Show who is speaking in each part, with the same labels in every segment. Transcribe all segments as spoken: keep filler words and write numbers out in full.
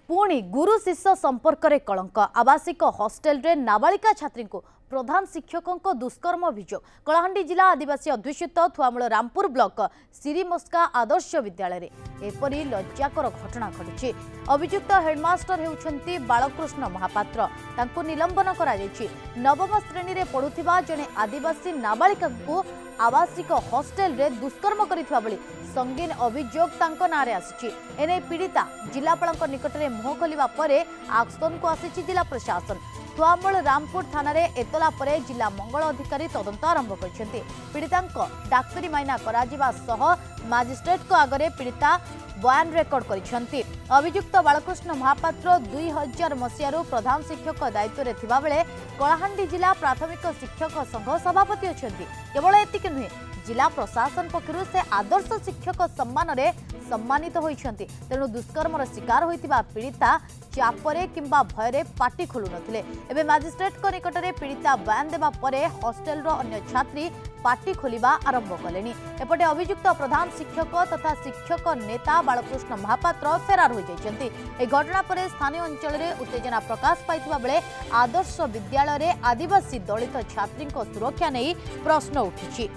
Speaker 1: पुणी गुरु शिष्य संपर्क रे कलंक आवासिक हॉस्टेल रे नाबालिका छात्री को प्रधान शिक्षकों दुष्कर्म अभियोग कलाहांडी जिला आदिवासी अध्युषित थुआमूल रामपुर ब्लॉक सिरीमस्का आदर्श विद्यालय रे एपरी लज्जाकर घटना घटी। अभियुक्त हेडमास्टर हेउछंती बालकृष्ण महापात्र तांको निलंबन करा जायछि। नवम श्रेणी रे पढुथिबा जने आदिवासी नाबालिका को आवासिक हॉस्टेल रे दुष्कर्म करिथिबा बेले संगीन अभियोग तांको नारे आसिछि। एने पीड़िता जिलापाल निकट में मुह खोलिबा परे आक्शन को आसिछि जिला प्रशासन। थुआमूल रामपुर थाना रे एतला परे जिला मंगल अधिकारी तदंत आरंभ करछन्ती। पीड़ितांको डाक्तरी माइना कराजिबा सह मजिस्ट्रेट को आगरे पीड़िता बयान रेकर्ड करिछन्ती। अभियुक्त बालकृष्ण महापात्र दुई हजार मसीहारू प्रधान शिक्षक दायित्व रे थिबा बेले कलाहांडी जिला प्राथमिक शिक्षक संघ सभापति अछन्ती। केवल एतिक नुहे जिला प्रशासन पक्षरु से आदर्श शिक्षक सम्मान रे सम्मानित होइछन्ती। तेणु दुष्कर्मर शिकार होइतिबा पीड़िता चापरे किंबा भयरे पाटी खोलु नथिले। एबे मजिस्ट्रेट को निकट में पीड़िता बयान देबा परे हॉस्टेल रो अन्य छात्री पाटी खोलिबा आरंभ कलेनी। एपटे अभियुक्त प्रधान शिक्षक तथा शिक्षक नेता बालकृष्ण महापात्र फेरार हो जाइछन्ती। ए घटना परे स्थानीय अंचल रे उत्तेजना प्रकाश पाइथिबा बेले आदर्श विद्यालय रे आदिवासी दलित छात्री को सुरक्षा नै प्रश्न उठिछि।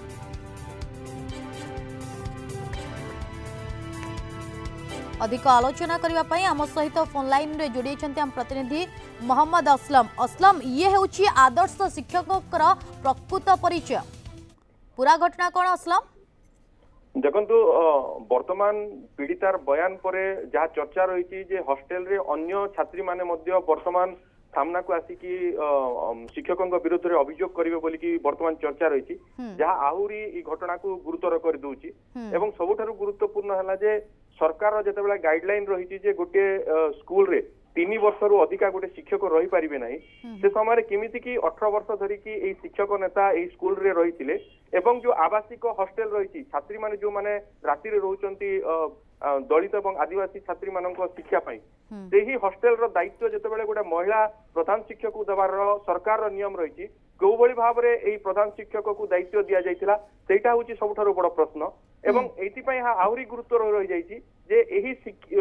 Speaker 1: अधिक आलोचना करबा पई आम सहित फोन लाइन रे जोड़ी छन्ते हम प्रतिनिधि मोहम्मद असलम। असलम ये हेउछि आदर्श शिक्षककर प्रकृत परिचय पूरा घटना कोन असलम?
Speaker 2: देखंतु वर्तमान पीड़ितार बयान परे जहा चर्चा रही जे हॉस्टेल रे अन्य छात्री माने मध्य वर्तमान सामना को आसिकी शिक्षकों विरुद्ध रे अभियोग करिवे बोली कि वर्तमान चर्चा रही जहा आहुरी ई घटना को गुरुतर कर दूची। एवं सबुठारु गुरुत्वपूर्ण हला जे सरकार जेतेबेला गाइडलाइन रही जे गोटे स्कूल रे तीन वर्ष रु अधिका गोटे शिक्षक रही पारिबे नाही से समय केमिति कि अठारह वर्ष धरी कि एई शिक्षक नेता एई स्कूल रे रहिथिले एवं जो आवासिक हॉस्टेल रही छात्री माने जो माने राति रे रहउचंती दलित एवं आदिवासी छात्री मानक शिक्षा पाई सेही हॉस्टेल रो दायित्व जेतेबेले गोटे महिला प्रधान शिक्षक को देवार सरकार रो नियम रही कौ भली भाव रे एई प्रधान शिक्षक को दायित्व दिया जायतिला सेटा होची सबठारु बड़ प्रश्न। एवं एथि आहुरी गुरुत्व रही जाइछि जे एही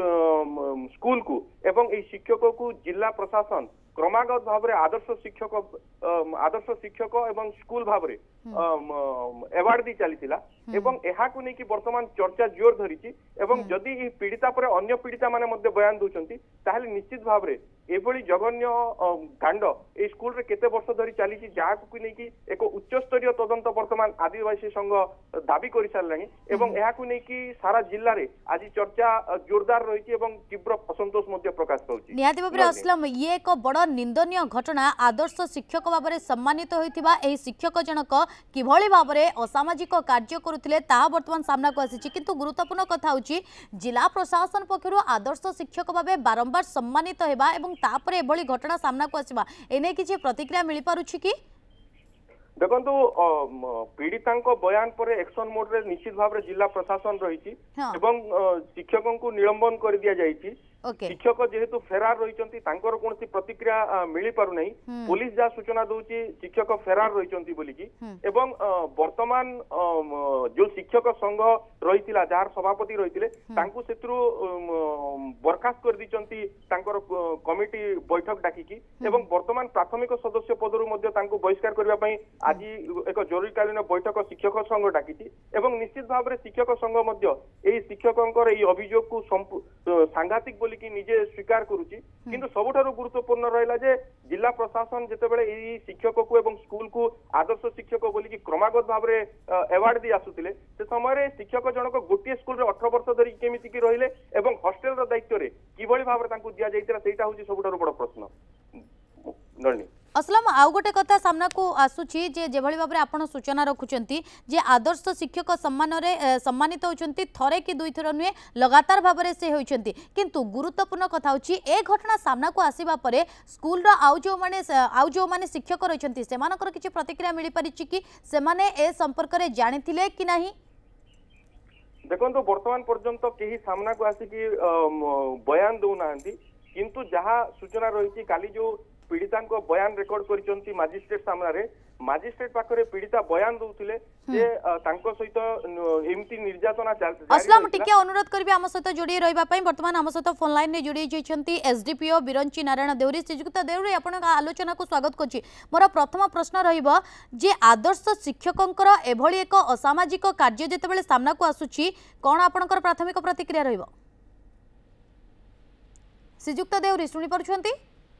Speaker 2: स्कूल को एवं एही शिक्षक को जिला प्रशासन क्रमागत भाव रे आदर्श शिक्षक आदर्श शिक्षक एवं स्कूल भाव रे एवार्ड दी चलीथिला एवं एहा को नै कि वर्तमान चर्चा जोर धरिछि। एवं जदि ई पीड़िता परे अन्य पीड़िता माने मध्य बयान दोचंती ताहले निश्चित भाव रे एभली जघन्य कांड ए स्कूल रे केते वर्ष धरि चलीछि जहा को नै कि एक उच्च स्तरीय तदंत वर्तमान आदिवासी संघ दाबी करि सारलानी एवं एहा को नै कि सारा जिल्ला रे आज चर्चा जोरदार रहिछि एवं तीव्र असंतोष मध्य प्रकाश पाउछि।
Speaker 1: निहाती भाबरे असलम ये एक बड़ निंदनीय घटना आदर्श शिक्षक भाव सम्मानित होइथिबा एही शिक्षक जनक किभली भाव असामाजिक कार्य करुथिले ताहा वर्तमान सामना को आसीछि। किंतु गुरुत्वपूर्ण कथा होछि जिला प्रशासन पक्षरु आदर्श शिक्षक भाव बारंबार सम्मानित हेबा एवं तापरे एभली घटना सामना को आसीबा एने किछि प्रतिक्रिया मिलि पारुछि कि?
Speaker 2: देखंतु पीड़ितांको बयान पर एक्शन मोड रे निश्चित भाव रे जिला प्रशासन रही एवं शिक्षकों को निलंबन कर दिया जाइछि। शिक्षक जेहेतु फेरार रही कौन प्रतिक्रिया मिल पारु नहीं पुलिस जहाँ सूचना दूची शिक्षक फेरार रही बोलिकी एवं वर्तमान जो शिक्षक संघ रही जार सभापति रही बरखास्त कर दी कमिटी बैठक डाकिकी एवं वर्तमान प्राथमिक सदस्य पदरु बहिष्कार करने आज एक जरूरीकालीन बैठक शिक्षक संघ डाकी एवं निश्चित भाव में शिक्षक संघ शिक्षकों अभियोग को सांघातिक कि निजे स्वीकार करुची। किंतु सबुठारु गुरुत्वपूर्ण रहिला जे जिला प्रशासन जेतेबेले एई शिक्षक को एवं स्कूल को आदर्श शिक्षक बोली कि क्रमागत भाव रे एवार्ड दी आसुतिले से समय रे शिक्षक जनक गोटे स्कूल रे अठारह वर्ष धरि केमिति कि रहिले एवं हॉस्टेल रो दायित्व रे किभली भाव रे तांकु दिया जाइतिला सेटा होची सबुठारु बड़ प्रश्न। नळनी
Speaker 1: असलम आउ गोटे कथा सामना को आसुची जे जेभली भाबरे आपण सूचना रखुचंती जे आदर्श शिक्षक सम्मान रे सम्मानित होचंती थरे कि दुई थर नुहे लगातार भाबरे से होचंती। किंतु गुरुत्वपूर्ण कथा होची ए घटना सामना को आसीबा परे स्कूल रो आउ जो माने आउ जो माने शिक्षक रहचंती सेमानकर किछि प्रतिक्रिया मिलि परिछि कि सेमाने ए संपर्क रे जानिथिले कि नाही?
Speaker 2: देखंतु वर्तमान पर्यंत केही सामना को आसी कि बयान दउ नाहंती किंतु जहा सूचना रही काली जो पीड़िता बयान रेकर्ड कर मजिस्ट्रेट सामने मजिस्ट्रेट पाखरे पीड़िता बयान दउथिले जे तांको सहित एमती निर्यातना
Speaker 1: असलम टिके अनुरोध करबी हम सहित जोड़ी रहिबा पई वर्तमान हम सहित फोन लाइन ने जोड़ी जइछंती एसडीपीओ बिरंची नारायण देउरी श्रीजुक्त देउरी आपण आलोचना को स्वागत करछि। मोर प्रथम प्रश्न रहिबो जे आदर्श शिक्षकंकर एभली एक असामाजिक कार्य जेतेबेले सामना को आसुछि कोन आपणकर प्राथमिक प्रतिक्रिया रहिबो? श्रीजुक्त देउरी सुनि परछंती?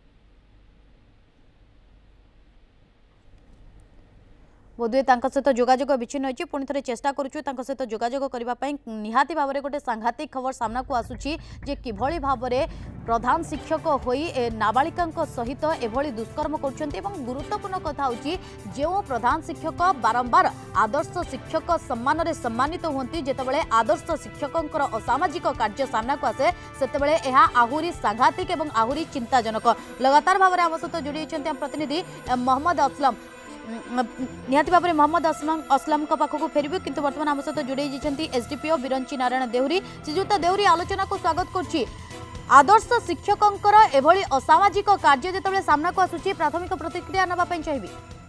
Speaker 1: बोधुए सहित जोगाजोग विच्छिन्न होती पुणी थे चेष्टा करुचु सहित जोगाजोग करने निहाती भाव में गोटे सांघातिक खबर सामना को आसूची जे किभली भाव में प्रधान शिक्षक होई नाबालिका सहित एभली दुष्कर्म कर गुरुत्वपूर्ण कथा होची जो प्रधान शिक्षक बारंबार आदर्श शिक्षक सम्मान रे सम्मानित होती जितेबाला आदर्श शिक्षक असामाजिक कार्य सामना को आसे सेतेबेले एहा आहुरी सांघातिक एवं आहुरी चिंताजनक। लगातार भाव में आम सहित जोड़ी प्रतिनिधि मोहम्मद असलम निहाती भाव में मोहम्मद असलम असलम पाखक फेरबे किंतु वर्तमान आम सहित जोड़ी एसडीपीओ बिरंची नारायण देउरी श्रीजुक्त देउरी आलोचना को स्वागत करछि। आदर्श शिक्षकंकर एभली असामाजिक कार्य जेतेबेले सामना को आसुछि प्राथमिक प्रतिक्रिया नबा पई चाहिबी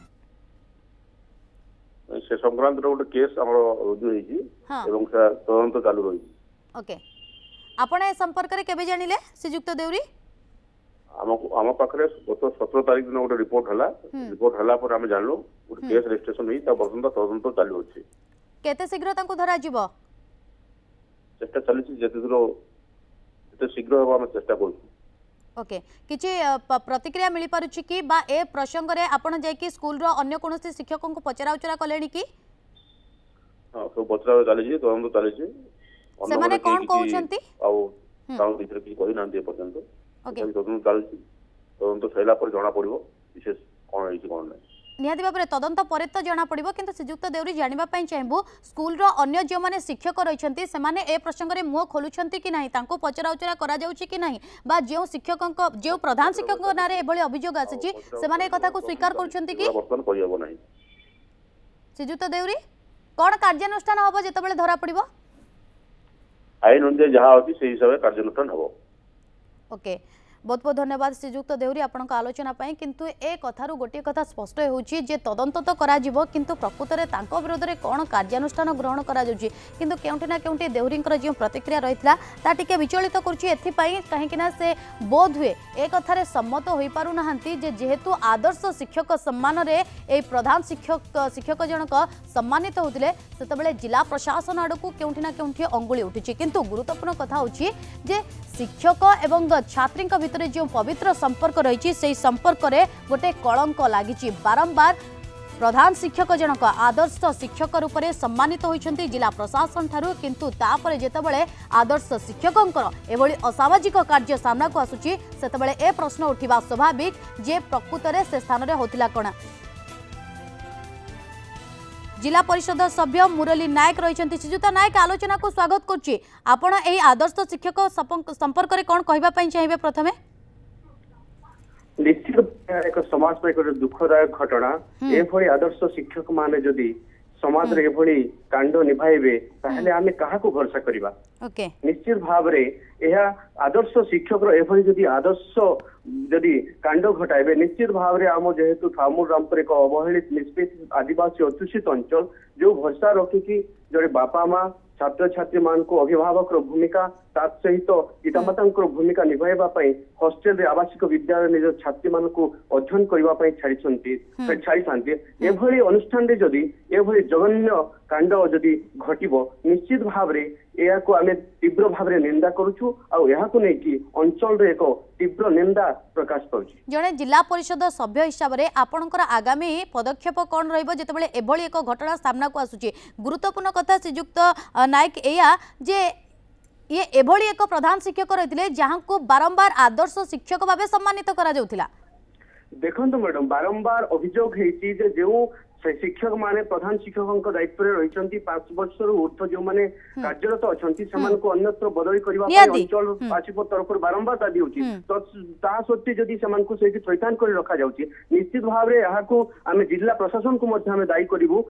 Speaker 3: से संक्रांत गोटे केस हमर रुजु होईछि एवं से तदंत चालू रही।
Speaker 1: ओके आपण ए संपर्क रे केबे जानिले श्रीजुक्त देउरी?
Speaker 3: आम पाखे गत सतर तारीख दिन गोटे रिपोर्ट है रिपोर्ट है आम जानलु गोटे केस रजिस्ट्रेशन हुई पर्यटन तदंत चालू अच्छे
Speaker 1: केते शीघ्र तांको धरा जिवो
Speaker 3: चेष्टा चली जेते दूर जेते शीघ्र हम आम चेष्टा करू।
Speaker 1: ओके किछि प्रतिक्रिया मिली पारुछि कि बा ए प्रसंग रे आपण जाय कि स्कूल रो अन्य कोनोसी शिक्षकन को पचरा उचरा कलेनी कि?
Speaker 3: हां तो पचरा चली छी तदंत चली छी
Speaker 1: से माने कोन कहउछंती
Speaker 3: आ ताऊ भीतर कि कहि नांती पर्यंत ओके तदंत चली छी तदंत सैला पर जणा पड़िबो विशेष कोन होई छी कोन नै
Speaker 1: निहाती भाव में तदंत पर तो जना पड़ो कि श्रीजुक्त देउरी जानिबा पई चाहबू स्कूल रो अन्य जो माने शिक्षक रहिछंती से माने ए प्रसंग रे मुह खोलुछंती कि नाही तांको पचरा उचरा करा जाउची कि नाही बा जो शिक्षकक जो प्रधान शिक्षक नारे एभली अभियोग आसीची से माने कथा को स्वीकार करूछंती कि
Speaker 3: वर्तमान करियबो नाही?
Speaker 1: श्रीजुक्त देउरी कोन कार्यानुष्ठान होबो जेतेबेले धरा पड़िबो?
Speaker 3: आईन अनुसार जहाँ होती से हिसाब से कार्यानुष्ठान हबो।
Speaker 1: ओके बहुत बहुत धन्यवाद श्रीजुक्त देउरी आपण आलोचना पाई किंतु ए कथारू गोटे कथा स्पष्ट होउची जे तदंत तो करा जिवो किंतु प्रकृत रे तांको विरोध रे कोन कार्यानुष्ठान ग्रहण करा जाउची किंतु केउंठी ना केउंठी देउरींकर जो प्रतिक्रिया रहितला ता टिके विचलित करची एथि पई काहे कि ना से बोध हुए ए कथा रे सम्मत होई पारु नाहंती जे जेहेतु आदर्श शिक्षक सम्मान रे ए प्रधान शिक्षक शिक्षक जनक सम्मानित होतिले सेतबेले जिला प्रशासन आडकू केउंठी ना केउंठी अंगुली उठिची किंतु गुरुत्वपूर्ण कथा होची जे शिक्षक एवं छात्री भितर जो पवित्र संपर्क रही से संपर्क रे गोटे कलंक लगी बारंबार प्रधान शिक्षक जनक आदर्श शिक्षक रूप में सम्मानित होइछंती जिला प्रशासन ठारू किंतु तापरे जेतेबेले आदर्श शिक्षकंकर एभली असामाजिक कार्य सामना को आसुची सेतेबेले ए प्रश्न उठिबा स्वाभाविक जे प्रकृत रे से स्थान रे होतिला कोना। जिला परिषद सभ्य मुरली नायक रही श्रीजुता नायक आलोचना को स्वागत करछि। आपण एही आदर्श शिक्षक संपर्क रे कोन कहबा पई चाहिबे? प्रथमे
Speaker 4: निश्चित एक समाज पे एक दुखदायक घटना एभली आदर्श शिक्षक माने जदि समाज रे एभली कांड निभाइबे ताहले आमे काहा को भरोसा करिबा?
Speaker 1: ओके
Speaker 4: निश्चित भाव रे एहा आदर्श शिक्षक रो एभली जदि आदर्श जदि कांड घटाइबे निश्चित भाव रे आम जेहेतु थामुर रामपुर एक अवहेलित निष्पेषित आदिवासी अचूषित अंचल जो भरोसा रखिकी जड़े बापा माँ छात्र छात्री मान को अभिभावक भूमिका सहित पितामाता भूमिका निभाइबा हॉस्टेल रे आवासिक विद्यालय निज छात्री मान को अध्ययन करने छाड़ी छाड़ी एभली अनुष्ठान रे जदि एभली जघन्य कांड जदि घटिबो निश्चित भाव रे या को आमे तीव्र भाव रे निंदा करूछु आ या को नै कि अंचल रे एक तीव्र निंदा प्रकाश पाउछि।
Speaker 1: जने जिला परिषद सभ्य हिसाब रे आपणकर आगामी पदक्षेप कोन रहइबो जेतेबेले एभली एक घटना सामना को आसुछि? गुरुत्वपूर्ण कथा श्रीजुक्त नायक एया जे ये एभली एक प्रधान शिक्षक रहिथिले जहां को बारंबार आदर्श शिक्षक भाबे सम्मानित करा जाउथिला।
Speaker 4: देखंतु मैडम बारंबार अभियोग हेछि जे जो शिक्षक माने प्रधान शिक्षक दायित्व रही पांच वर्ष ऊर्ध जो मैंने कार्यरत अच्छा से अन्यत्र बदली करने अंचल आसिप तरफ बारंबार दाबी होती तो ता सत्वे जदि से थैथान कर रखा जाउछि निश्चित भाव में यहाँ आम जिला प्रशासन को दायी करूँ